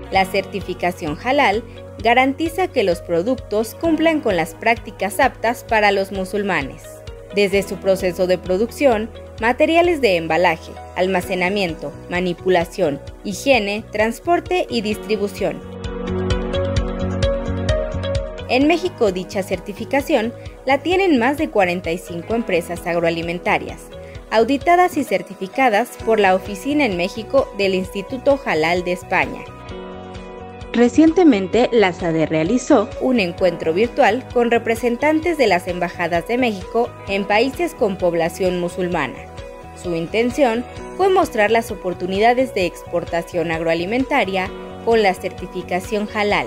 La certificación halal garantiza que los productos cumplan con las prácticas aptas para los musulmanes, desde su proceso de producción, materiales de embalaje, almacenamiento, manipulación, higiene, transporte y distribución. En México, dicha certificación la tienen más de 45 empresas agroalimentarias, auditadas y certificadas por la Oficina en México del Instituto Halal de España. Recientemente, la SADER realizó un encuentro virtual con representantes de las embajadas de México en países con población musulmana. Su intención fue mostrar las oportunidades de exportación agroalimentaria con la certificación halal.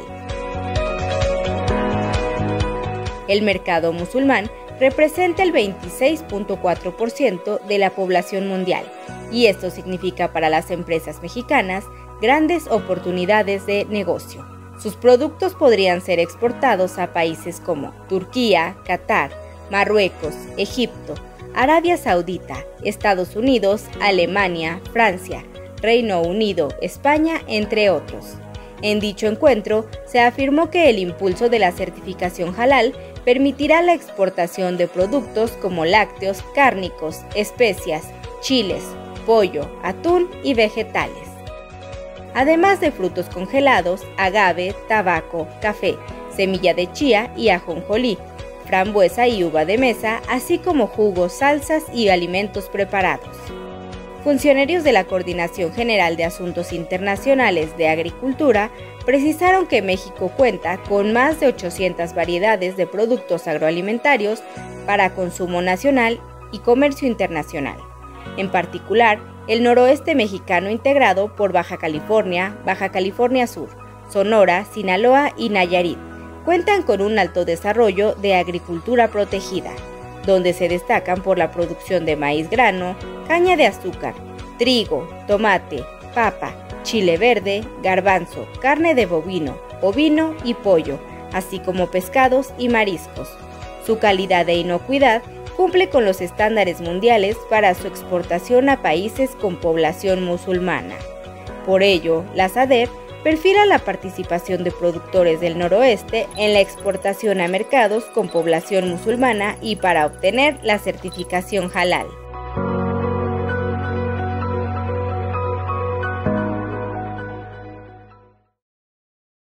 El mercado musulmán representa el 26.4% de la población mundial, y esto significa para las empresas mexicanas grandes oportunidades de negocio. Sus productos podrían ser exportados a países como Turquía, Qatar, Marruecos, Egipto, Arabia Saudita, Estados Unidos, Alemania, Francia, Reino Unido, España, entre otros. En dicho encuentro, se afirmó que el impulso de la certificación halal permitirá la exportación de productos como lácteos, cárnicos, especias, chiles, pollo, atún y vegetales, además de frutos congelados, agave, tabaco, café, semilla de chía y ajonjolí, frambuesa y uva de mesa, así como jugos, salsas y alimentos preparados. Funcionarios de la Coordinación General de Asuntos Internacionales de Agricultura precisaron que México cuenta con más de 800 variedades de productos agroalimentarios para consumo nacional y comercio internacional. En particular, el noroeste mexicano integrado por Baja California Sur, Sonora, Sinaloa y Nayarit, cuentan con un alto desarrollo de agricultura protegida, donde se destacan por la producción de maíz grano, caña de azúcar, trigo, tomate, papa, chile verde, garbanzo, carne de bovino, ovino y pollo, así como pescados y mariscos. Su calidad e inocuidad cumple con los estándares mundiales para su exportación a países con población musulmana. Por ello, la SADER perfila la participación de productores del noroeste en la exportación a mercados con población musulmana y para obtener la certificación halal.